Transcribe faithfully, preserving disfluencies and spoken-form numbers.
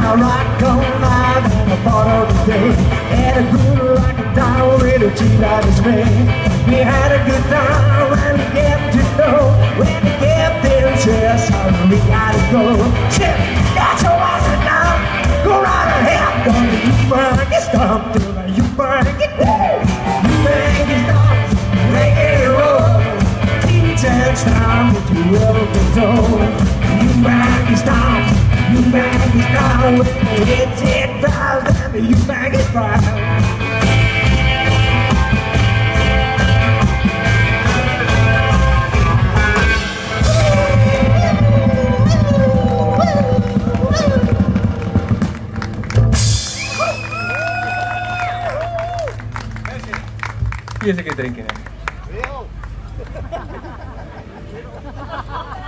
I rock all night and I part of the day. And I grew like a doll with a cheat out of Spain. We had a good time and we kept to know. When we kept in chest, we gotta go. Shit, got to watch it now. Go right ahead, don't you bang it, stop till you bang it down. You bang it, stop, make it roll. Each and time that you ever control. You bang it, stop, you bang it, stop. When the hits it fast, and you bang it fast. Hier is een keer drinken.